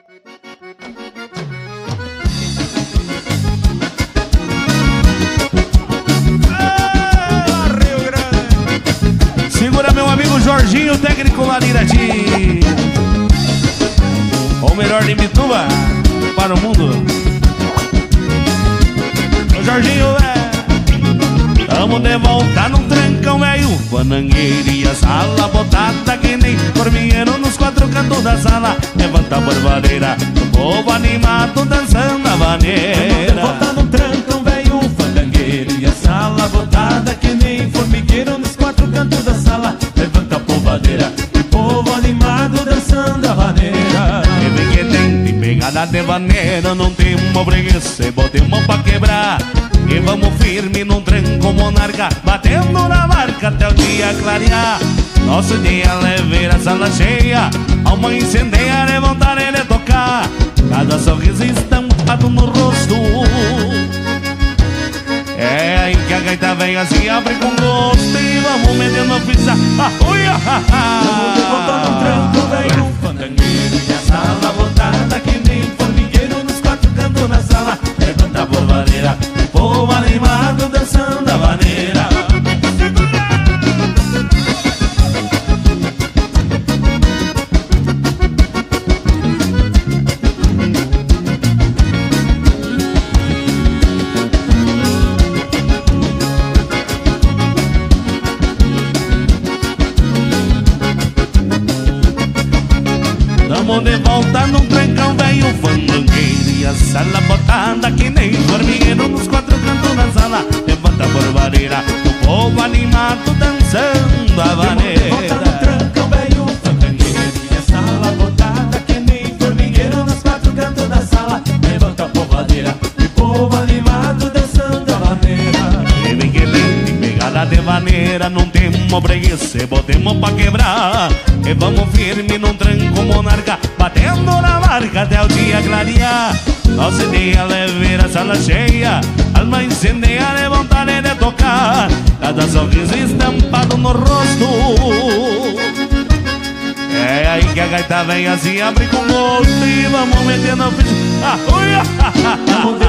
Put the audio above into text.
Segura meu amigo Jorginho, técnico lá de Irati. O melhor de Mituba para o mundo. O Jorginho, tamo de volta num trancão velho, banangueira e a sala botada que nem formigueiro nos quatro cantos da sala. Levanta a borvadeira, o povo animado dançando a vaneira. Tamo de volta num trancão velho, banangueira e a sala botada que nem formigueiro nos quatro cantos da sala. Levanta a polvadeira, o povo animado dançando a vaneira. E que tem de pegada de vaneira, não tem uma preguiça e botemos pra quebrar. E vamos firme num tranco monarca, batendo na marca até o dia clarear. Nosso dia é ver a sala cheia, alma incendeia, é vontade de tocar. Cada sorriso estampado no rosto, é aí que a gaita vem assim, abre com gosto. E vamos metendo a pizza, Vamos de volta no tranco velho, fandangueiro e a sala botada que nem formigueiro nos quatro cantos da sala. Levanta a polvadeira, o povo animado dançando a vaneira. Tamo de volta num trancão velho, fandangueiro e a sala botada que nem formigueiro nos quatro cantos da sala. Levanta a borvadeira, o povo animado dançando a vaneira. Volta no trancão velho, fandangueiro e a sala botada que nem formigueiro nos quatro cantos da sala. Levanta a polvadeira, o povo animado dançando a vaneira. E vem que vem de pegada de vaneira, não temos preguiça e botemos pra quebrar. E vamos firme num tranco monarca, batendo na marca até o dia clarear. Nossa ideia é ver a sala cheia, alma incendeia, é vontade de tocar. Cada sorriso estampado no rosto, é aí que a gaita vem assim, abre com gosto. E vamos metendo a ficha, Vamos